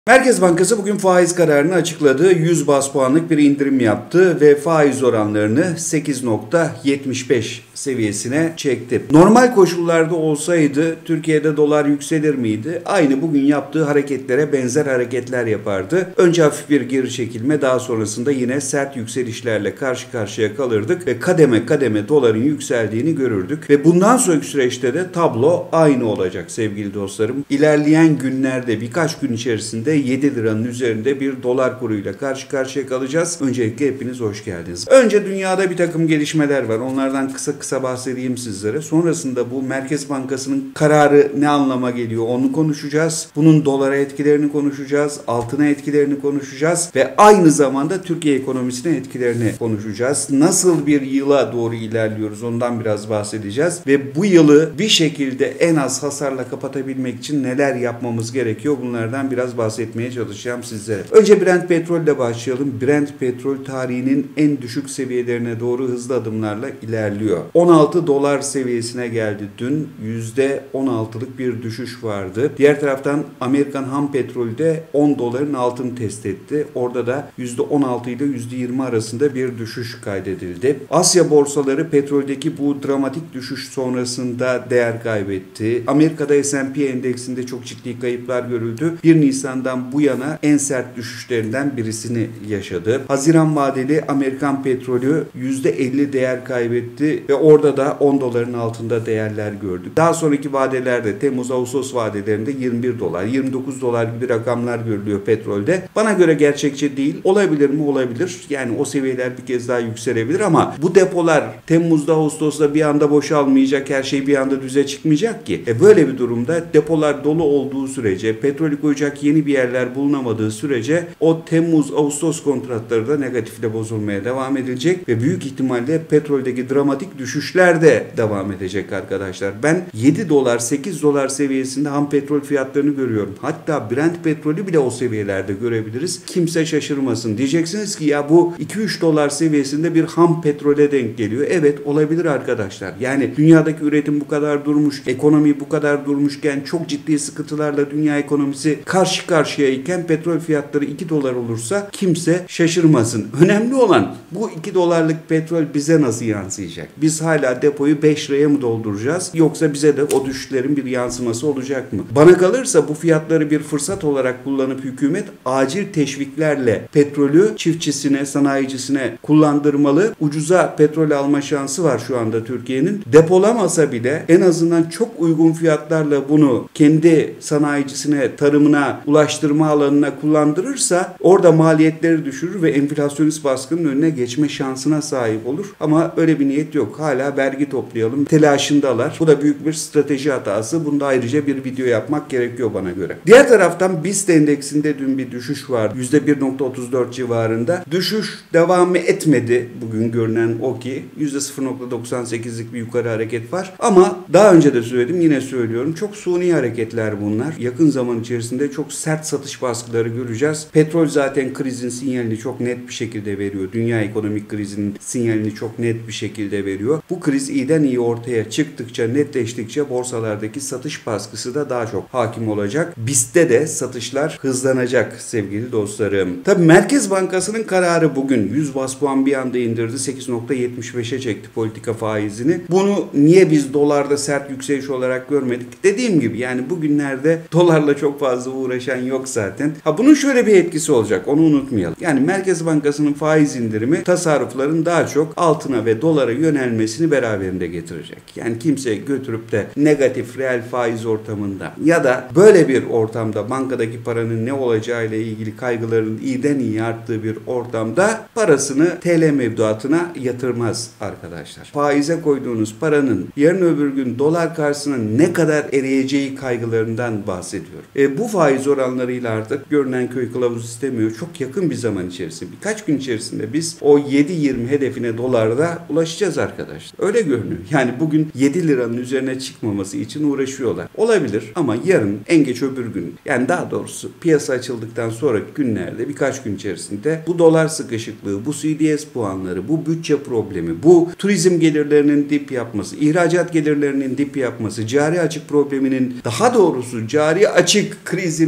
Merkez Bankası bugün faiz kararını açıkladı. 100 baz puanlık bir indirim yaptı ve faiz oranlarını 8,75 seviyesine çekti. Normal koşullarda olsaydı Türkiye'de dolar yükselir miydi? Aynı bugün yaptığı hareketlere benzer hareketler yapardı. Önce hafif bir geri çekilme, daha sonrasında yine sert yükselişlerle karşı karşıya kalırdık ve kademe kademe doların yükseldiğini görürdük. Ve bundan sonraki süreçte de tablo aynı olacak sevgili dostlarım. İlerleyen günlerde, birkaç gün içerisinde 7 liranın üzerinde bir dolar kuruyla karşı karşıya kalacağız. Öncelikle hepiniz hoş geldiniz. Önce dünyada bir takım gelişmeler var. Onlardan kısa bahsedeyim sizlere. Sonrasında bu Merkez Bankası'nın kararı ne anlama geliyor onu konuşacağız. Bunun dolara etkilerini konuşacağız. Altına etkilerini konuşacağız. Ve aynı zamanda Türkiye ekonomisine etkilerini konuşacağız. Nasıl bir yıla doğru ilerliyoruz ondan biraz bahsedeceğiz. Ve bu yılı bir şekilde en az hasarla kapatabilmek için neler yapmamız gerekiyor bunlardan biraz bahsetmeye çalışacağım sizlere. Önce Brent petrol ile başlayalım. Brent petrol tarihinin en düşük seviyelerine doğru hızlı adımlarla ilerliyor. 16 dolar seviyesine geldi dün. %16'lık bir düşüş vardı. Diğer taraftan Amerikan ham petrolde 10 doların altını test etti. Orada da %16 ile %20 arasında bir düşüş kaydedildi. Asya borsaları petroldeki bu dramatik düşüş sonrasında değer kaybetti. Amerika'da S&P endeksinde çok ciddi kayıplar görüldü. 1 Nisan'dan bu yana en sert düşüşlerinden birisini yaşadı. Haziran vadeli Amerikan petrolü %50 değer kaybetti ve orada da 10 doların altında değerler gördük. Daha sonraki vadelerde Temmuz-Ağustos vadelerinde 21 dolar, 29 dolar gibi rakamlar görülüyor petrolde. Bana göre gerçekçi değil. Olabilir mi? Olabilir. Yani o seviyeler bir kez daha yükselebilir ama bu depolar Temmuz'da, Ağustos'ta bir anda boşalmayacak, her şey bir anda düze çıkmayacak ki. Böyle bir durumda depolar dolu olduğu sürece, petrolü koyacak yeni bir yerler bulunamadığı sürece o Temmuz-Ağustos kontratları da negatifle bozulmaya devam edilecek ve büyük ihtimalle petroldeki dramatik düşüşler de devam edecek arkadaşlar. Ben 7 dolar, 8 dolar seviyesinde ham petrol fiyatlarını görüyorum. Hatta Brent petrolü bile o seviyelerde görebiliriz. Kimse şaşırmasın. Diyeceksiniz ki ya bu 2-3 dolar seviyesinde bir ham petrole denk geliyor. Evet, olabilir arkadaşlar. Yani dünyadaki üretim bu kadar durmuş, ekonomi bu kadar durmuşken, çok ciddi sıkıntılarla dünya ekonomisi karşı karşıyayken petrol fiyatları 2 dolar olursa kimse şaşırmasın. Önemli olan bu 2 dolarlık petrol bize nasıl yansıyacak? Biz hala depoyu 5 liraya mı dolduracağız? Yoksa bize de o düşüşlerin bir yansıması olacak mı? Bana kalırsa bu fiyatları bir fırsat olarak kullanıp hükümet acil teşviklerle petrolü çiftçisine, sanayicisine kullandırmalı. Ucuza petrol alma şansı var şu anda Türkiye'nin. Depolamasa bile en azından çok uygun fiyatlarla bunu kendi sanayicisine, tarımına, ulaştırma alanına kullandırırsa orada maliyetleri düşürür ve enflasyonist baskının önüne geçme şansına sahip olur. Ama öyle bir niyet yok. Hala vergi toplayalım telaşındalar. Bu da büyük bir strateji hatası. Bunda ayrıca bir video yapmak gerekiyor bana göre. Diğer taraftan BIST endeksinde dün bir düşüş var. %1,34 civarında. Düşüş devam etmedi. Bugün görünen o ki %0,98'lik bir yukarı hareket var. Ama daha önce de söyledim, yine söylüyorum. Çok suni hareketler bunlar. Yakın zaman içerisinde çok sert satış baskıları göreceğiz. Petrol zaten krizin sinyalini çok net bir şekilde veriyor. Dünya ekonomik krizinin sinyalini çok net bir şekilde veriyor. Bu kriz iyiden iyi ortaya çıktıkça, netleştikçe borsalardaki satış baskısı da daha çok hakim olacak. BIST'te de satışlar hızlanacak sevgili dostlarım. Tabii Merkez Bankası'nın kararı bugün 100 baz puan bir anda indirdi. 8,75'e çekti politika faizini. Bunu niye biz dolarda sert yükseliş olarak görmedik? Dediğim gibi yani bugünlerde dolarla çok fazla uğraşan yok zaten. Bunun şöyle bir etkisi olacak, onu unutmayalım. Yani Merkez Bankası'nın faiz indirimi tasarrufların daha çok altına ve dolara yönelmesini beraberinde getirecek. Yani kimse götürüp de negatif reel faiz ortamında ya da böyle bir ortamda bankadaki paranın ne olacağı ile ilgili kaygıların iyiden iyi arttığı bir ortamda parasını TL mevduatına yatırmaz arkadaşlar. Faize koyduğunuz paranın yarın öbür gün dolar karşısına ne kadar eriyeceği kaygılarından bahsediyorum. Bu faiz oranlarıyla artık görünen köy kılavuz istemiyor. Çok yakın bir zaman içerisinde, birkaç gün içerisinde biz o 7.20 hedefine dolarda ulaşacağız arkadaşlar. Öyle görünüyor. Yani bugün 7 liranın üzerine çıkmaması için uğraşıyorlar. Olabilir ama yarın, en geç öbür gün, yani daha doğrusu piyasa açıldıktan sonraki günlerde, birkaç gün içerisinde bu dolar sıkışıklığı, bu CDS puanları, bu bütçe problemi, bu turizm gelirlerinin dip yapması, ihracat gelirlerinin dip yapması, cari açık probleminin, daha doğrusu cari açık krizinin iyiden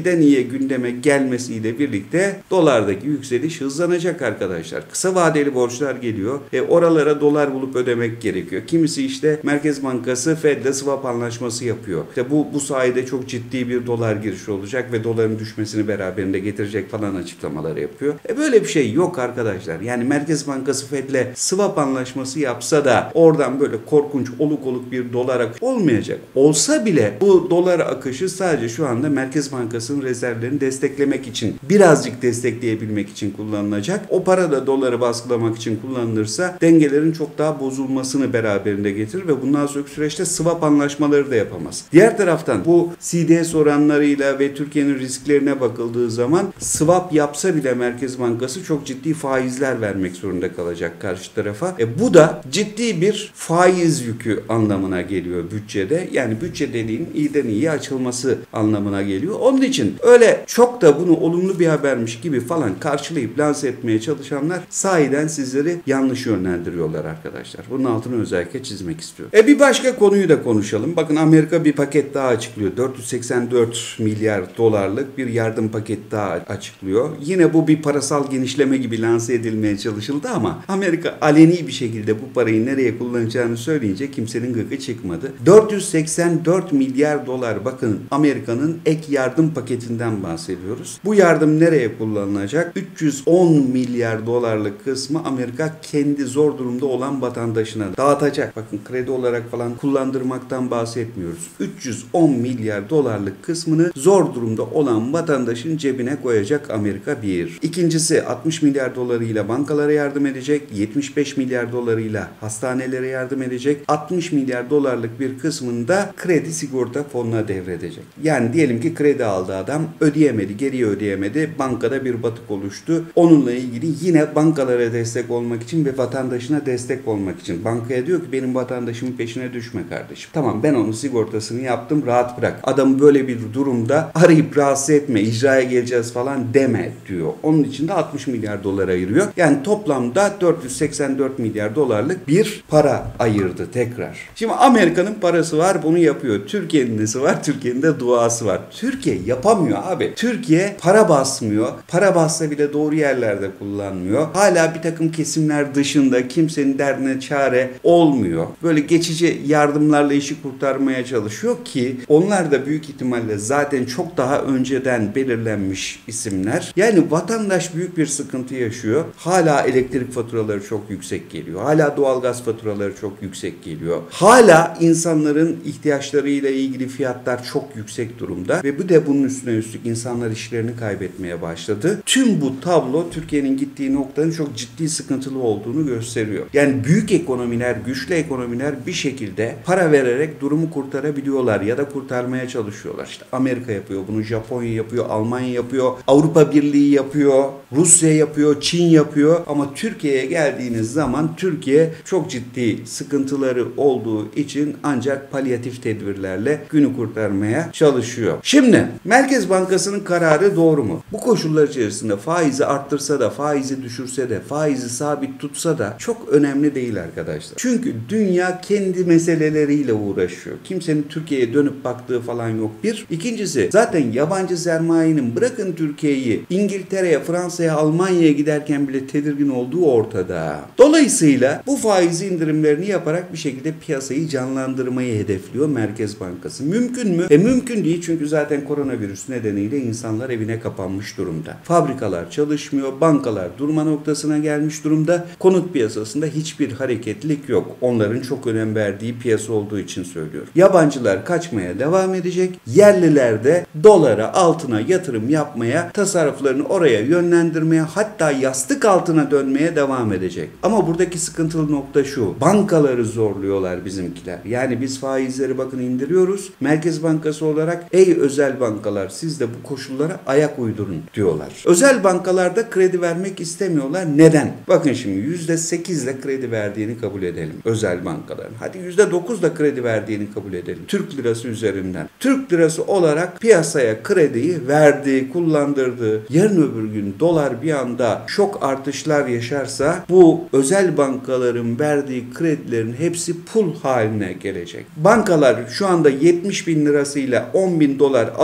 iyiden iyiye gündeme gelmesiyle birlikte dolardaki yükseliş hızlanacak arkadaşlar. Kısa vadeli borçlar geliyor. Oralara dolar bulup ödemek gerekiyor. Kimisi işte Merkez Bankası Fed'le swap anlaşması yapıyor. İşte bu sayede çok ciddi bir dolar girişi olacak ve doların düşmesini beraberinde getirecek falan açıklamaları yapıyor. Böyle bir şey yok arkadaşlar. Yani Merkez Bankası Fed'le swap anlaşması yapsa da oradan böyle korkunç oluk bir dolar akışı olmayacak. Olsa bile bu dolar akışı sadece şu anda Merkez Bankası'nın rezervlerini desteklemek için, birazcık destekleyebilmek için kullanılacak. O para da doları baskılamak için kullanılırsa dengelerin çok daha bozulmasını beraberinde getirir ve bundan sonraki süreçte swap anlaşmaları da yapamaz. Diğer taraftan bu CDS oranlarıyla ve Türkiye'nin risklerine bakıldığı zaman swap yapsa bile Merkez Bankası çok ciddi faizler vermek zorunda kalacak karşı tarafa. Bu da ciddi bir faiz yükü anlamına geliyor bütçede. Yani bütçe dediğin iyiden iyiye açılması anlamına geliyor. Onun için öyle çok da bunu olumlu bir habermiş gibi falan karşılayıp lanse etmeye çalışanlar sahiden sizleri yanlış yönlendiriyorlar arkadaşlar. Bunun altını özellikle çizmek istiyorum. Bir başka konuyu da konuşalım. Bakın Amerika bir paket daha açıklıyor. 484 milyar dolarlık bir yardım paketi daha açıklıyor. Yine bu bir parasal genişleme gibi lanse edilmeye çalışıldı ama Amerika aleni bir şekilde bu parayı nereye kullanacağını söyleyince kimsenin gıkı çıkmadı. 484 milyar dolar, bakın Amerika'nın ek yardım paketinden bahsediyoruz. Bu yardım nereye kullanılacak? 310 milyar dolarlık kısmı Amerika kendi zor durumda olan vatandaşına dağıtacak. Bakın kredi olarak falan kullandırmaktan bahsetmiyoruz. 310 milyar dolarlık kısmını zor durumda olan vatandaşın cebine koyacak Amerika bir. İkincisi 60 milyar dolarıyla bankalara yardım edecek. 75 milyar dolarıyla hastanelere yardım edecek. 60 milyar dolarlık bir kısmını da kredi sigorta fonuna devredecek. Yani diyelim ki kredi aldı adam, ödeyemedi, geriye ödeyemedi. Bankada bir batık oluştu. Onunla ilgili yine bankalara destek olmak için ve vatandaşına destek olmak için bankaya diyor ki benim vatandaşımın peşine düşme kardeşim. Tamam, ben onun sigortasını yaptım, rahat bırak. Adamı böyle bir durumda arayıp rahatsız etme, icraya geleceğiz falan deme diyor. Onun için de 60 milyar dolar ayırıyor. Yani toplamda 484 milyar dolarlık bir para ayırdı tekrar. Şimdi Amerika'nın parası var, bunu yapıyor. Türkiye'nin nesi var? Türkiye'nin de duası var. Türkiye yapamıyor abi. Türkiye para basmıyor. Para bassa bile doğru yerlerde kullanmıyor. Hala bir takım kesimler dışında kimsenin derdine çare olmuyor. Böyle geçici yardımlarla işi kurtarmaya çalışıyor ki onlar da büyük ihtimalle zaten çok daha önceden belirlenmiş isimler. Yani vatandaş büyük bir sıkıntı yaşıyor. Hala elektrik faturaları çok yüksek geliyor. Hala doğalgaz faturaları çok yüksek geliyor. Hala insanların ihtiyaçlarıyla ilgili fiyatlar çok yüksek durumda ve bu da bunun üstüne üstlük insanlar işlerini kaybetmeye başladı. Tüm bu tablo Türkiye'nin gittiği noktanın çok ciddi sıkıntılı olduğunu gösteriyor. Yani büyük ekonomiler, güçlü ekonomiler bir şekilde para vererek durumu kurtarabiliyorlar ya da kurtarmaya çalışıyorlar. İşte Amerika yapıyor bunu, Japonya yapıyor, Almanya yapıyor, Avrupa Birliği yapıyor, Rusya yapıyor, Çin yapıyor ama Türkiye'ye geldiğiniz zaman Türkiye çok ciddi sıkıntıları olduğu için ancak palyatif tedbirlerle günü kurtarmaya çalışıyor. Şimdi Merkez Bankası'nın kararı doğru mu? Bu koşullar içerisinde faizi arttırsa da, faizi düşürse de, faizi sabit tutsa da çok önemli değil arkadaşlar. Çünkü dünya kendi meseleleriyle uğraşıyor. Kimsenin Türkiye'ye dönüp baktığı falan yok. Bir. İkincisi, zaten yabancı sermayenin bırakın Türkiye'yi, İngiltere'ye, Fransa'ya, Almanya'ya giderken bile tedirgin olduğu ortada. Dolayısıyla bu faiz indirimlerini yaparak bir şekilde piyasayı canlandırmayı hedefliyor Merkez Bankası. Mümkün mü? Mümkün değil, çünkü zaten koronavirüs nedeniyle insanlar evine kapanmış durumda. Fabrikalar çalışmıyor, bankalar durma noktasına gelmiş durumda. Konut piyasasında hiçbir hareketlilik yok. Onların çok önem verdiği piyasa olduğu için söylüyorum. Yabancılar kaçmaya devam edecek. Yerliler de dolara, altına yatırım yapmaya, tasarruflarını oraya yönlendirmeye, hatta yastık altına dönmeye devam edecek. Ama buradaki sıkıntılı nokta şu: bankaları zorluyorlar bizimkiler. Yani biz faizleri bakın indiriyoruz. Merkez Bankası olarak ey özel bankalar, siz de bu koşullara ayak uydurun diyorlar. Özel bankalarda kredi vermek istemiyorlar. Neden? Bakın şimdi %8 ile kredi verdiğini kabul edelim özel bankaların. Hadi %9 da kredi verdiğini kabul edelim. Türk lirası üzerinden. Türk lirası olarak piyasaya krediyi verdi, kullandırdı. Yarın öbür gün dolar bir anda şok artışlar yaşarsa bu özel bankaların verdiği kredilerin hepsi pul haline gelecek. Bankalar şu anda 70 bin lirasıyla 10 bin dolar alabiliyor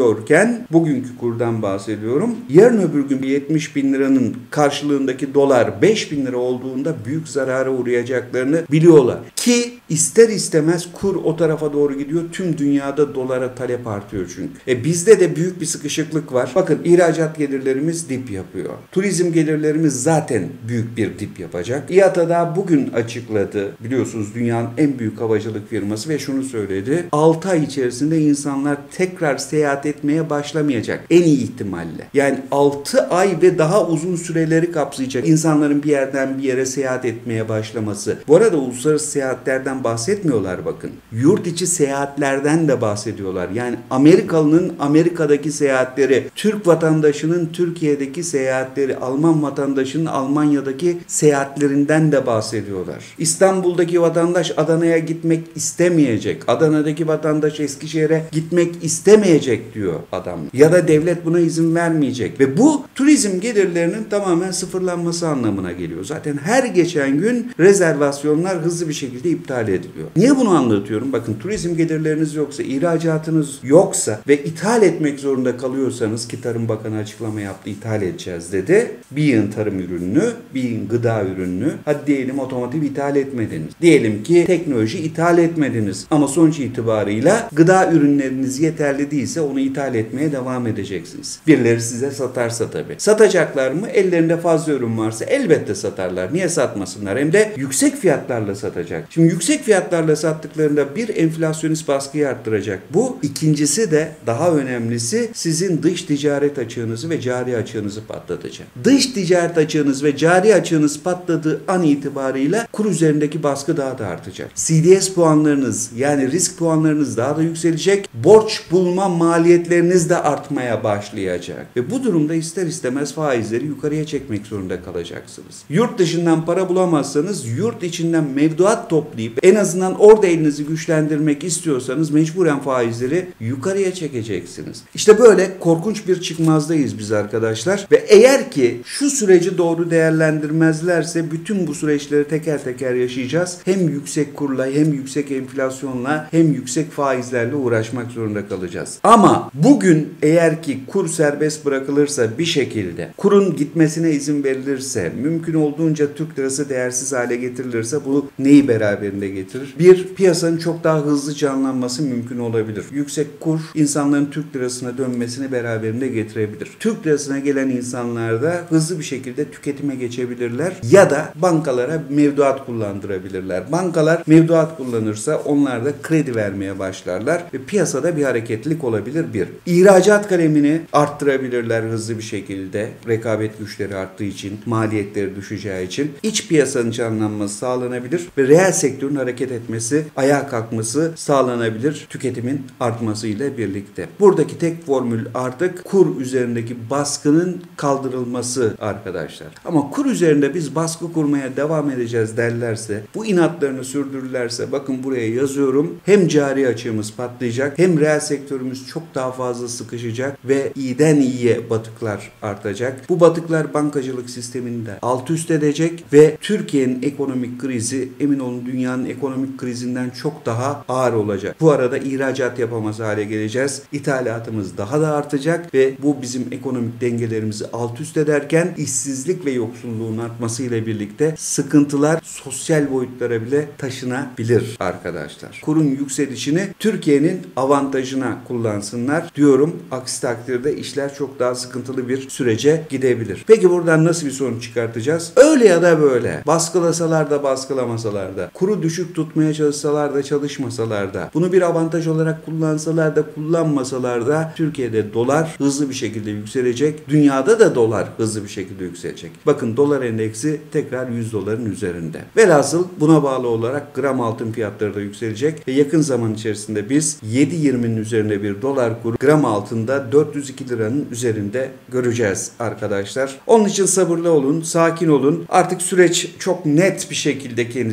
satıyorken, bugünkü kurdan bahsediyorum, yarın öbür gün 70 bin liranın karşılığındaki dolar 5 bin lira olduğunda büyük zarara uğrayacaklarını biliyorlar. Ki ister istemez kur o tarafa doğru gidiyor. Tüm dünyada dolara talep artıyor çünkü. Bizde de büyük bir sıkışıklık var. Bakın ihracat gelirlerimiz dip yapıyor. Turizm gelirlerimiz zaten büyük bir dip yapacak. İATA da bugün açıkladı. Biliyorsunuz dünyanın en büyük havacılık firması ve şunu söyledi. 6 ay içerisinde insanlar tekrar seyahat etmeye başlamayacak. En iyi ihtimalle. Yani 6 ay ve daha uzun süreleri kapsayacak insanların bir yerden bir yere seyahat etmeye başlaması. Bu arada uluslararası seyahatlerden bahsetmiyorlar bakın. Yurt içi seyahatlerden de bahsediyorlar. Yani Amerikalı'nın Amerika'daki seyahatleri, Türk vatandaşının Türkiye'deki seyahatleri, Alman vatandaşının Almanya'daki seyahatlerinden de bahsediyorlar. İstanbul'daki vatandaş Adana'ya gitmek istemeyecek. Adana'daki vatandaş Eskişehir'e gitmek istemeyecek diyor adam. Ya da devlet buna izin vermeyecek. Ve bu turizm gelirlerinin tamamen sıfırlanması anlamına geliyor. Zaten her geçen gün rezervasyonlar hızlı bir şekilde iptal ediliyor. Niye bunu anlatıyorum? Bakın turizm gelirleriniz yoksa, ihracatınız yoksa ve ithal etmek zorunda kalıyorsanız, ki Tarım Bakanı açıklama yaptı, ithal edeceğiz dedi. Bir yığın tarım ürününü, bir yığın gıda ürününü, hadi diyelim otomotiv ithal etmediniz. Diyelim ki teknoloji ithal etmediniz. Ama sonuç itibarıyla gıda ürünleriniz yeterli değilse onu ithal etmeye devam edeceksiniz. Birileri size satarsa tabii. Satacaklar mı? Ellerinde fazla ürün varsa elbette satarlar. Niye satmasınlar? Hem de yüksek fiyatlarla satacak. Şimdi yüksek fiyatlarla sattıklarında bir enflasyonist baskıyı arttıracak. Bu. İkincisi de daha önemlisi sizin dış ticaret açığınızı ve cari açığınızı patlatacak. Dış ticaret açığınız ve cari açığınız patladığı an itibarıyla kur üzerindeki baskı daha da artacak. CDS puanlarınız yani risk puanlarınız daha da yükselecek. Borç bulma maliyetleriniz de artmaya başlayacak. Ve bu durumda ister istemez faizleri yukarıya çekmek zorunda kalacaksınız. Yurt dışından para bulamazsanız yurt içinden mevduat toplayıp en azından orada elinizi güçlendirmek istiyorsanız mecburen faizleri yukarıya çekeceksiniz. İşte böyle korkunç bir çıkmazdayız biz arkadaşlar. Ve eğer ki şu süreci doğru değerlendirmezlerse bütün bu süreçleri teker teker yaşayacağız. Hem yüksek kurla hem yüksek enflasyonla hem yüksek faizlerle uğraşmak zorunda kalacağız. Ama bugün eğer ki kur serbest bırakılırsa bir şekilde kurun gitmesine izin verilirse mümkün olduğunca Türk lirası değersiz hale getirilirse bu neyi beraberinde getirir? Bir, piyasanın çok daha hızlı canlanması mümkün olabilir. Yüksek kur insanların Türk lirasına dönmesini beraberinde getirebilir. Türk lirasına gelen insanlar da hızlı bir şekilde tüketime geçebilirler ya da bankalara mevduat kullandırabilirler. Bankalar mevduat kullanırsa onlar da kredi vermeye başlarlar ve piyasada bir hareketlilik olabilir bir. İhracat kalemini arttırabilirler hızlı bir şekilde. Rekabet güçleri arttığı için, maliyetleri düşeceği için iç piyasanın canlanması sağlanabilir ve reel sektörün hareket etmesi, ayağa kalkması sağlanabilir tüketimin artmasıyla birlikte. Buradaki tek formül artık kur üzerindeki baskının kaldırılması arkadaşlar. Ama kur üzerinde biz baskı kurmaya devam edeceğiz derlerse, bu inatlarını sürdürürlerse bakın buraya yazıyorum. Hem cari açığımız patlayacak hem reel sektörümüz çok daha fazla sıkışacak ve iyiden iyiye batıklar artacak. Bu batıklar bankacılık sistemini de alt üst edecek ve Türkiye'nin ekonomik krizi emin olun dünyanın ekonomik krizinden çok daha ağır olacak. Bu arada ihracat yapamaz hale geleceğiz. İthalatımız daha da artacak ve bu bizim ekonomik dengelerimizi alt üst ederken işsizlik ve yoksulluğun artmasıyla birlikte sıkıntılar sosyal boyutlara bile taşınabilir arkadaşlar. Kurun yükselişini Türkiye'nin avantajına kullansınlar diyorum. Aksi takdirde işler çok daha sıkıntılı bir sürece gidebilir. Peki buradan nasıl bir sonuç çıkartacağız? Öyle ya da böyle. Baskılasalar da baskılamasalar da, kuru düşük tutmaya çalışsalar da çalışmasalar da, bunu bir avantaj olarak kullansalar da kullanmasalar da Türkiye'de dolar hızlı bir şekilde yükselecek. Dünyada da dolar hızlı bir şekilde yükselecek. Bakın dolar endeksi tekrar 100 doların üzerinde. Velhasıl buna bağlı olarak gram altın fiyatları da yükselecek ve yakın zaman içerisinde biz 7.20'nin üzerinde bir dolar kuru gram altında 402 liranın üzerinde göreceğiz arkadaşlar. Onun için sabırlı olun, sakin olun. Artık süreç çok net bir şekilde kendisini gösteriyor.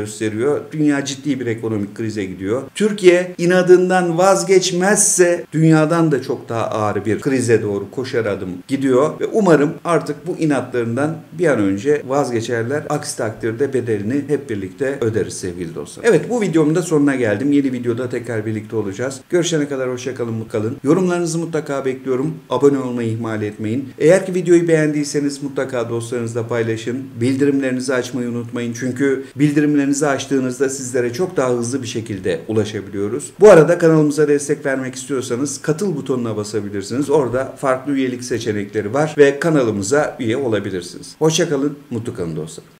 gösteriyor. Dünya ciddi bir ekonomik krize gidiyor. Türkiye inadından vazgeçmezse dünyadan da çok daha ağır bir krize doğru koşar adım gidiyor ve umarım artık bu inatlarından bir an önce vazgeçerler. Aksi takdirde bedelini hep birlikte öderiz sevgili dostlar. Evet, bu videomun da sonuna geldim. Yeni videoda tekrar birlikte olacağız. Görüşene kadar hoşça kalın, mutlu kalın. Yorumlarınızı mutlaka bekliyorum. Abone olmayı ihmal etmeyin. Eğer ki videoyu beğendiyseniz mutlaka dostlarınızla paylaşın. Bildirimlerinizi açmayı unutmayın. Çünkü bildirimlerinizi açtığınızda sizlere çok daha hızlı bir şekilde ulaşabiliyoruz. Bu arada kanalımıza destek vermek istiyorsanız katıl butonuna basabilirsiniz. Orada farklı üyelik seçenekleri var ve kanalımıza üye olabilirsiniz. Hoşça kalın, mutlu kalın dostlar.